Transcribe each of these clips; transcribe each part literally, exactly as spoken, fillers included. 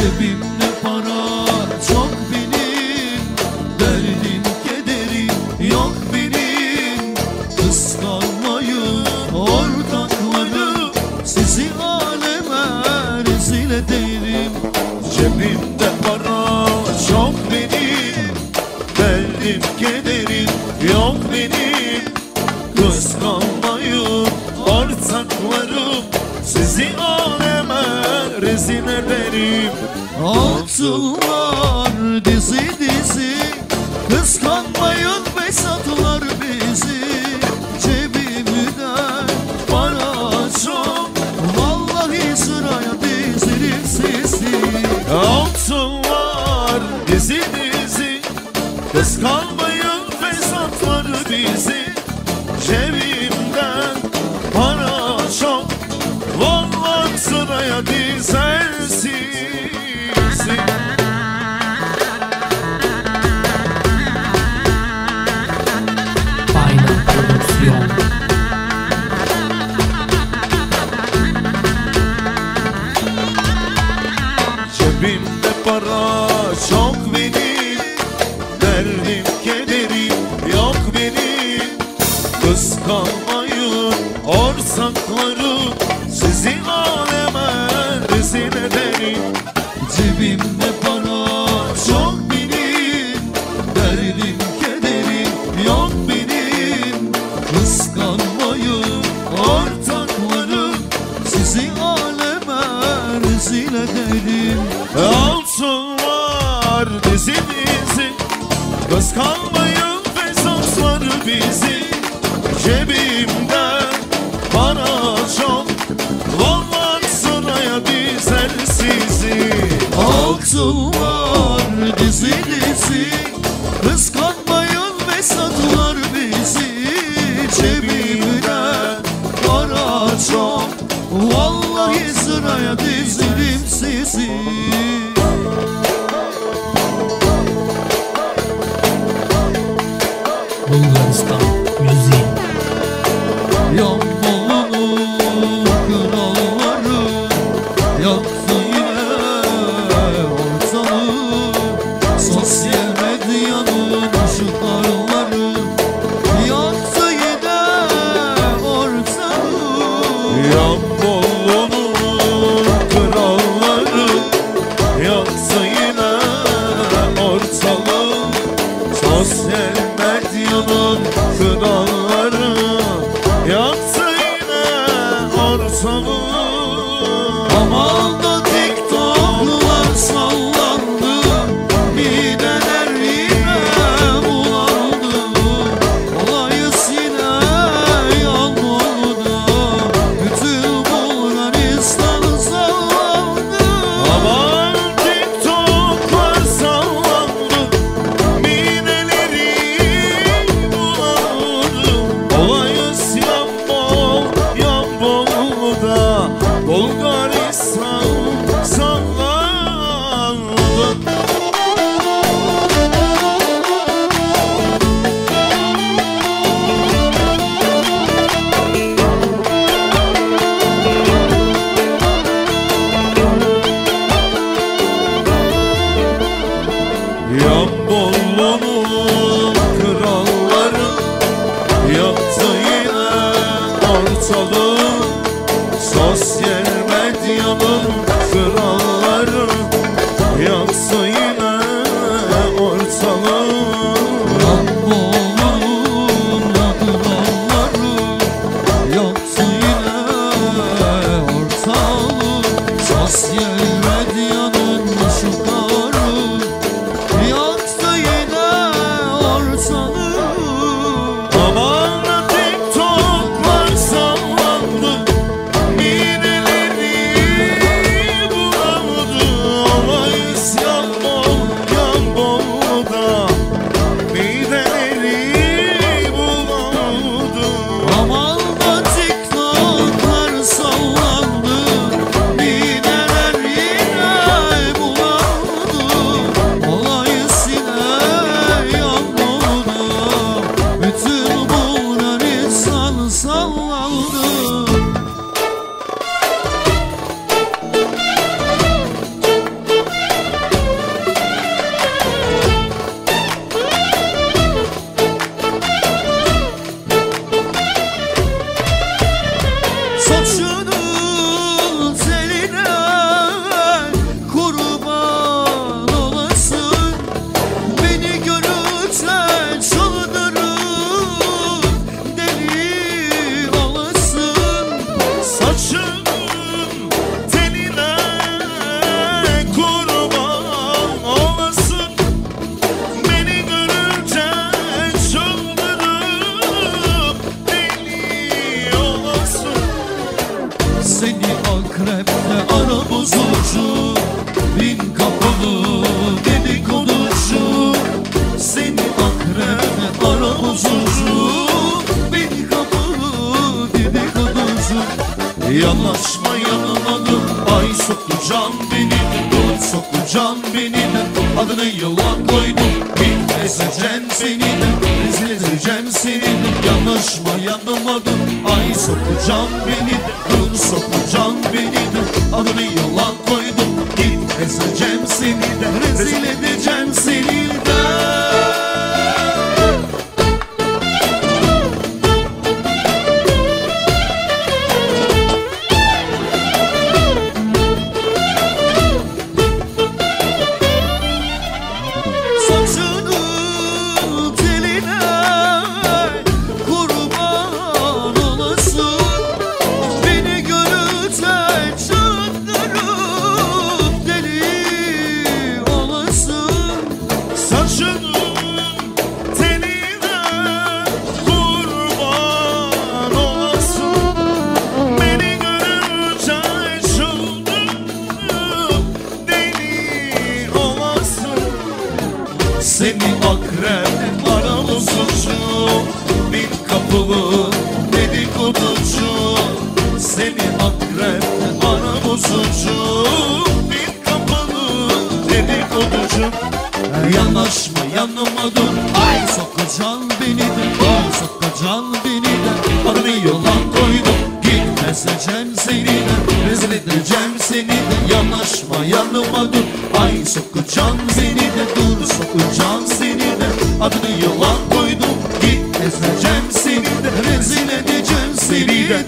Cebimde para çok benim, derdim kederim yok benim. Kıskanmayın ortaklarım, sizi aleme rezil ederim. Cebimde para çok benim, derdim kederim yok benim. Kıskanmayın ortaklarım, sizi aleme rezil ederim. Altınlar dizi dizi, kıskanmayın Besatlar bizi. Cebimden para çok, vallahi sıraya dizilim sizi. Altınlar dizi dizi, kıskanmayın Besatlar bizi. Cebimden para çok, vallahi sıraya dizersin. Final Prodüksiyon. Cebimde para çok benim, derdim kederim yok benim. Kıskanmayın ortaklarım, sizi aleme rezil ederim. Cebimde para çok benim, derdim kederim yok benim. Kıskanmayın ortaklarım, sizi aleme rezil ederim. Altınlar dizi dizi, kıskanmayın Besatlar bizi. Cebimden para çok, vallahi sıraya dizer sizi. Altınlar dizi dizi, kıskanmayın Besatlar bizi. Cebimden para çok, vallahi sıraya dizerim sizi. Bulgaristan müziği. Yanmalı'nın kralları yaktı yine ortalığı. Sosyal medyanın ışıkları yaktı yine ortalığı. Yanmalı'nın kralları yaktı yine ortalığı. Sosyal medyanın kralları yaktı yine ortalığı. Aman da TikTok'lar sallandı, mideler yine bulandı. Olayız yine Yanmalı'da, bütün Bulgaristan sallandı. Aman TikTok Yanaşma yanıma dur, ay sokacaksın beni, dur sokacaksın beni. Adını yılan koydum, bir ezeceksin seni, rezil edeceğim seni. Yanaşma yanıma dur, ay sokacaksın beni, dur sokacaksın beni. Adını yılan koydum, git ezeceğim seni de, rezil edeceğim seni de. Seni akrep aramuzucu, bin kapılı dedikoducu. Seni akrep aramuzucu, bin kapılı dedikoducu. Yanaşma yanıma dur, ay sokacaksın beni de, ay sokacaksın beni de. Adını yılan koydum, git ezeceğim seni de, rezil edeceğim seni de. Yanaşma yanıma dur, ay sokacaksın seni de, dur sokacaksın seni de. Adını yılan koydum, git ezeceğim seni de, rezil edeceğim seni de.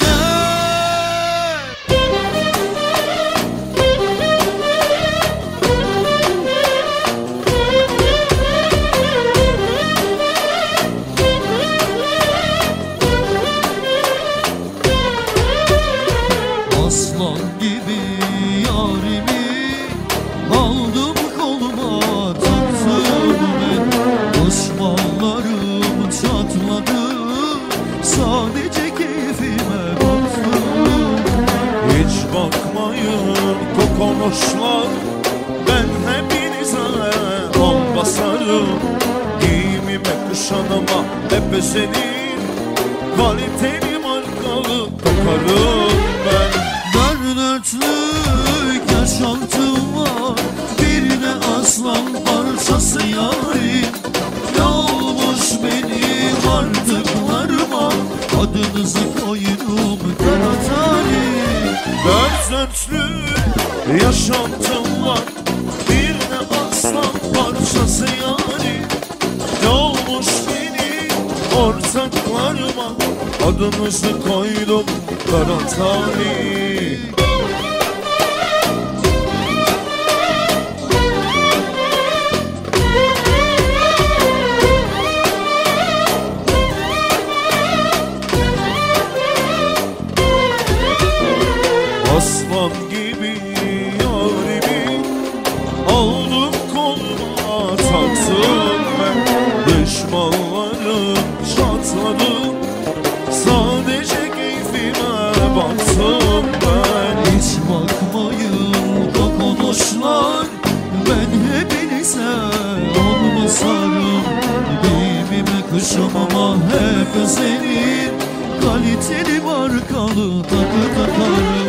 Aslan gibi yarimi aldım koluma, taktım ben. Düşmanlarım çatladı, sadece keyfime baktım. Hiç bakmayın kokonuşlar, ben hepinize on basarım. Giyimime kuşanıma hep özenin, kaliteli markalı takarım ben. Dört yaşantım var, bir de aslan parçası yarim. Ne olmuş benim artıklarıma, adınızı koydum kara talih. Dört dörtlük yaşantım var, bir de aslan parçası yarim. Ne olmuş benim ortaklarıma, adınızı koydum kara talih. Aslan gibi yarimi aldım koluma, taktım ben. Düşmanlarım çatladı, sadece keyfime baktım ben. Hiç bakmayın dokunuşlar, ben hepinize on basarım. Giyimime kışamama hep senin, kaliteli markalı takı takarım.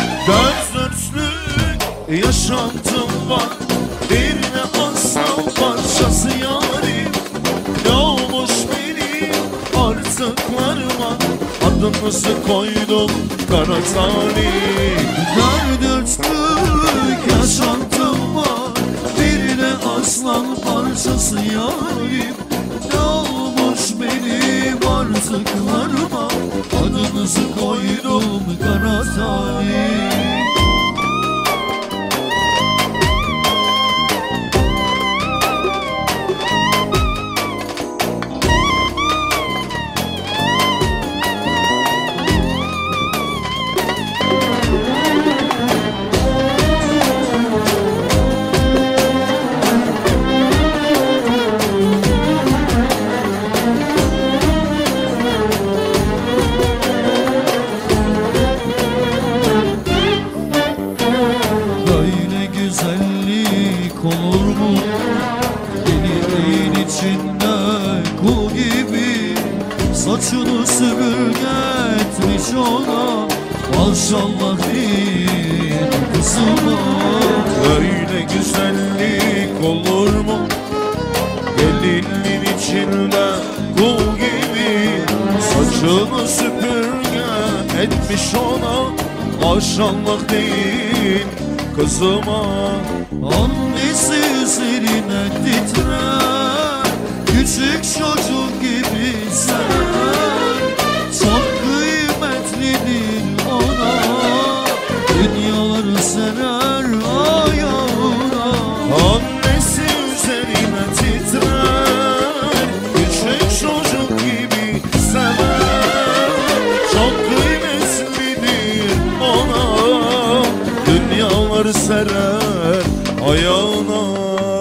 Gözlüklük yaşantım var, bir de aslan parçası yarim. Ne olmuş benim artıklarıma, adınızı koydum kara talih. Gözlüklük yaşantım var, bir de aslan parçası yarim. Ne olmuş benim artıklarıma, adınızı koydum kara talih. Olur mu deliğin içinde kuğu gibi, saçını süpürge etmiş ona, maşallah değil kızıma. Öyle güzellik olur mu? Gelinin içinde kul gibi, saçını süpürge etmiş ona, maşallah değil kızıma. Annesi üzerine titrer, küçük çocuk gibi sever. Çok kıymetlidir ona, dünyaları serer ayağına. Annesi üzerine titrer, küçük çocuk gibi sever. Çok kıymetlidir ona, dünyaları serer ayağına.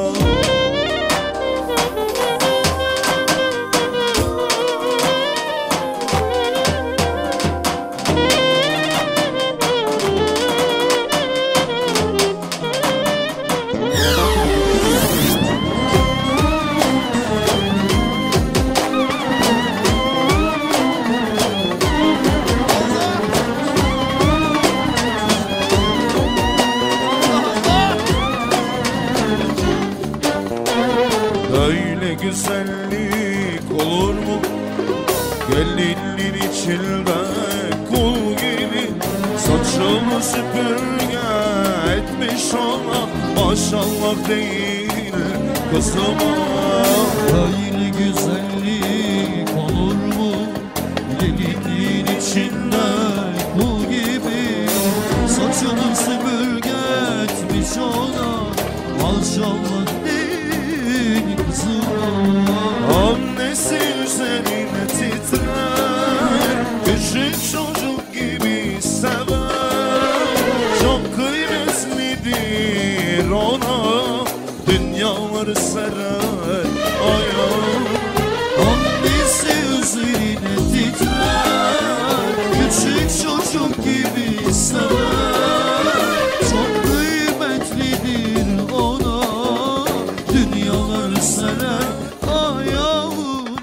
Öyle güzellik olur mu? Gelinin içinde kul gibi, saçını süpürge etmiş ona, maşallah değil kızıma. Öyle güzellik olur mu? Gelinin içinde kul gibi, saçını süpürge etmiş ona, maşallah değil kızıma. Annesi üzerine titrer, küçük çocuk gibi sever. Çok kıymetlidir ona, dünyaları serer ayağı. Annesi üzerine titrer, küçük çocuk gibi sever. Çok kıymetlidir ona, dünyaları serer ayağına.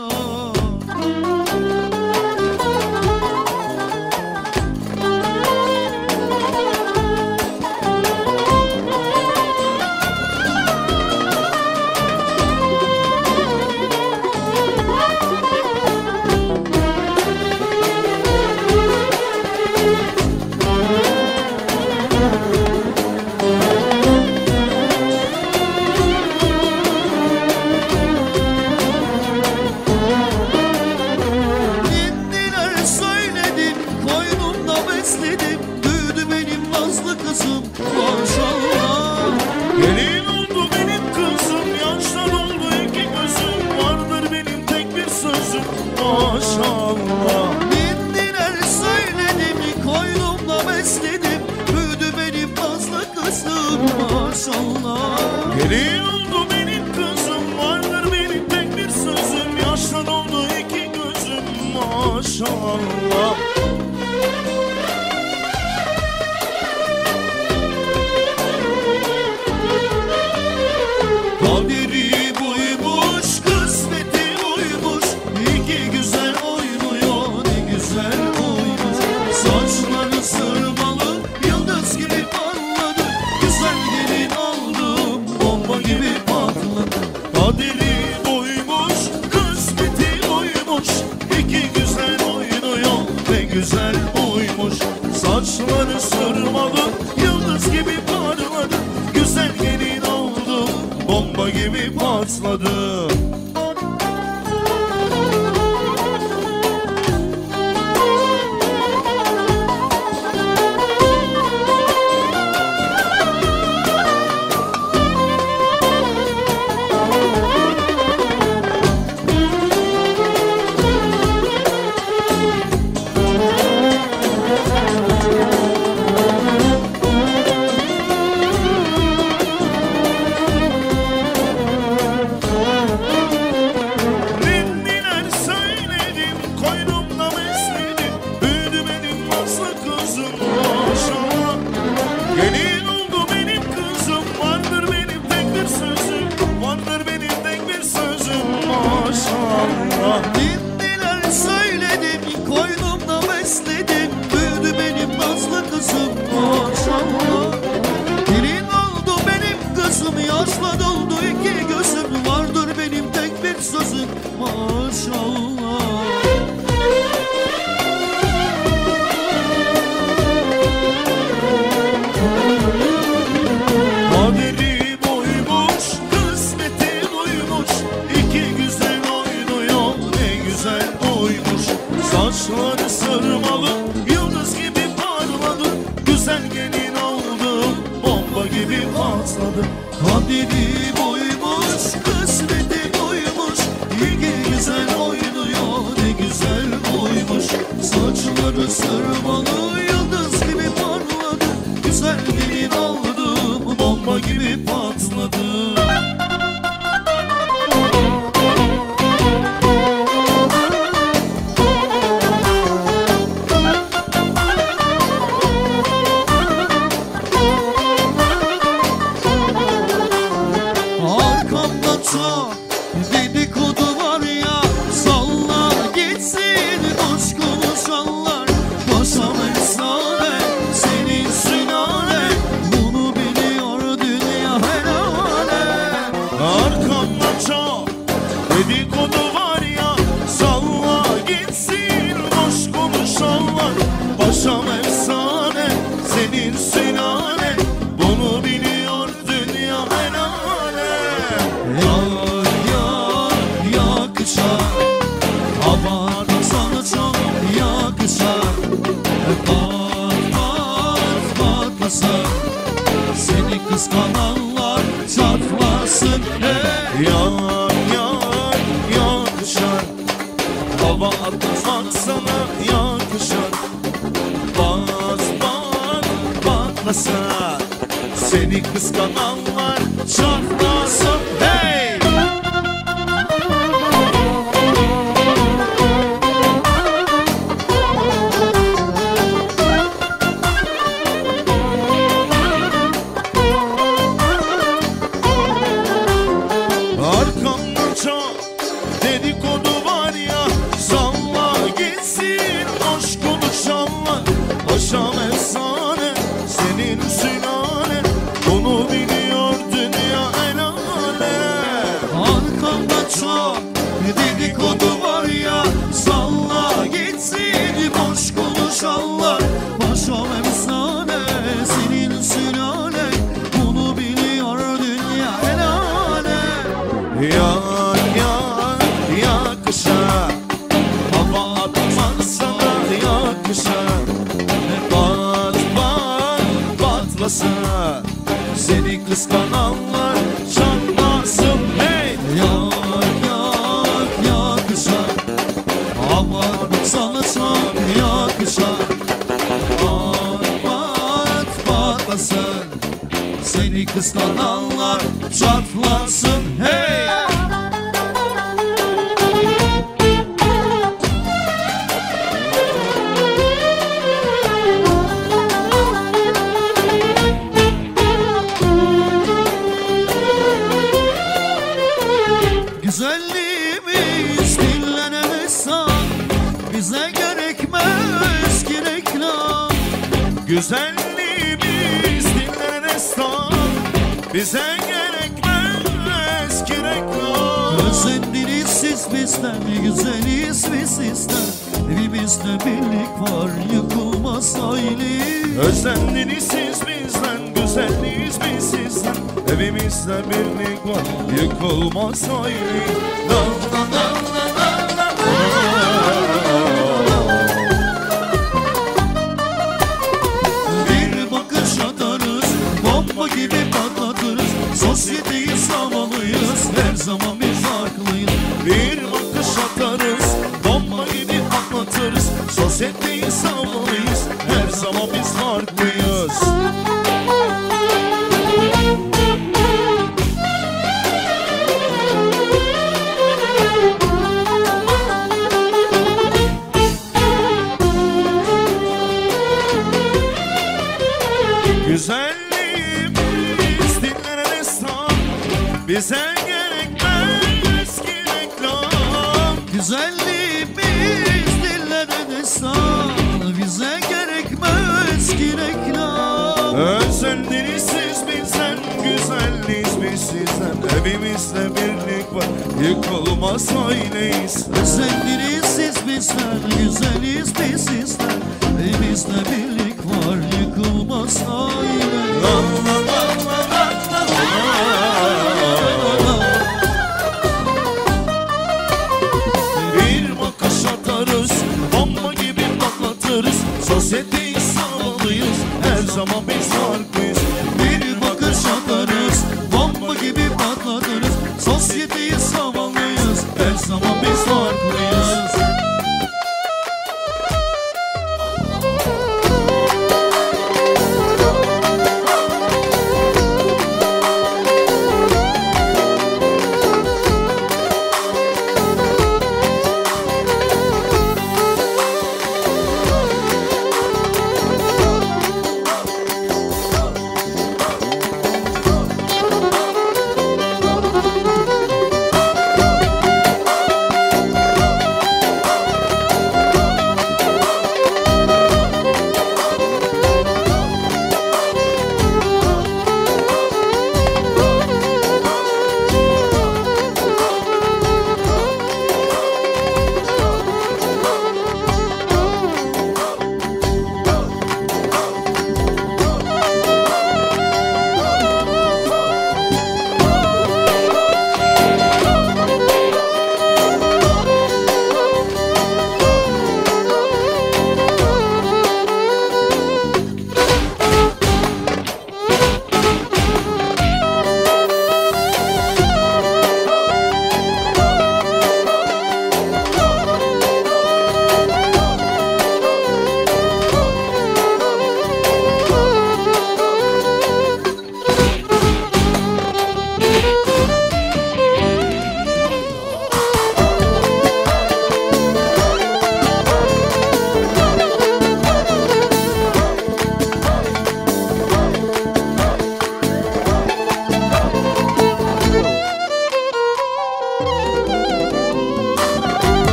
Ninniler söyledim, koynumda besledim, büyüdü benim nazlı kızım maşallah. Gelin oldu benim kızım, yaştan oldu iki gözüm, vardır benim tek bir sözüm maşallah. Ninniler söyledim, koynumda besledim, büyüdü benim nazlı kızım maşallah. Gelin oldu benim kızım, vardır benim tek bir sözüm, yaştan oldu iki gözüm maşallah. Kaderi buymuş, kısmeti buymuş, iki güzel oynuyor, ne güzel oymuş. Saçları sırmalı, yıldız gibi parladı, güzel gelin oldum, bomba gibi patladı. Kaderi buymuş, kısmeti buymuş, iki güzel oynuyor, ne güzel oymuş. Saçları sırmalı, yıldız gibi parladı, güzel gelin oldu, bomba gibi patladı. Ninniler söyledim, koynumda besledim, büyüdü benim nazlı kızım maşallah. Gelin oldu benim kızım, vardır benim tek bir sözüm, vardır benim tek bir sözüm maşallah. Ninniler söyledim, koynumda besledim, büyüdü benim nazlı yaşla doldu iki gözüm, vardır benim tek bir sözüm maşallah. Kaderim oymuş, kısmetim oymuş, iki güzel oynuyor, ne güzel oymuş. Saçları sırmalı, yıldız gibi parladı, güzel gelin oldum, bomba gibi patladı. Kaderim oymuş, kısmetim oymuş, iki güzel oynuyor, ne güzel oymuş. Saçları sırmalı, yıldız gibi parladı, güzel gelin oldum, bomba gibi patladı. Arkamda çok dedikodu var ya, salla gitsin boş konuşanlar. Paşam efsane senin sülale, bunu biliyor dünya her alem. Arkamda çok dedikodu var ya, salla gitsin boş konuşanlar. Paşam efsane senin sülale, bunu biliyor dünya her alem. Yar yar yakışar, abartma sana çok yakışar. Bat bat batmasın, seni kıskananlar çatlasın. Hey! Yar yar yakışar, abartma sana yakışar. Bat bat batmasın, seni kıskananlar çatlasın. Hey! Arkamda çok dedikodu var ya, salla gitsin hoş konuşanlar. Paşam efsane senin sülale, bunu biliyor dünya el alem. Arkamda çok dedikodu var ya, salla gitsin boş konuşanlar. Paşam efsane senin sülale, bunu biliyor dünya el alem. Yar yar yakışar, hava atman sana yakışar. Bat bat batlasın, seni kıskananlar çatlasın. Hey! Yar yar yakışar, hava sana çok yakışar. Bat bat batlasın, seni kıskananlar çatlasın. Hey! Güzelliğimiz dinlenemezsen, bize gerekmez ki reklam. Güzelliğimiz dinlenemezsen, bize gerekmez ki reklam. Özendiniz siz bizden, güzeliz biz sizden, evimizde birlik var, yıkılmaz aile. Özendiniz siz bizden, güzeliz biz sizden, evimizde birlik var, yıkılmaz aile. La la la la la la. Bir bakış atarız, bomba gibi patlatırız, sosyeteyi savunuyuz, her zaman biz haklıyız. Bir bakış atarız, bomba gibi patlatırız, sosyeteyi savunuyuz, her zaman biz haklıyız. Güzelliğimiz dinlenemezsen, bize gerekmez ki reklam. Güzelliğimiz dinlenemezsen, bize gerekmez ki reklam. Özendiniz siz bizden, güzelliyiz biz sizden. Evimizde birlik var, yıkılmaz aileyiz. Özendiniz siz bizden, güzeliz biz sizden. Evimizde birlik var, yıkılmaz aile. La la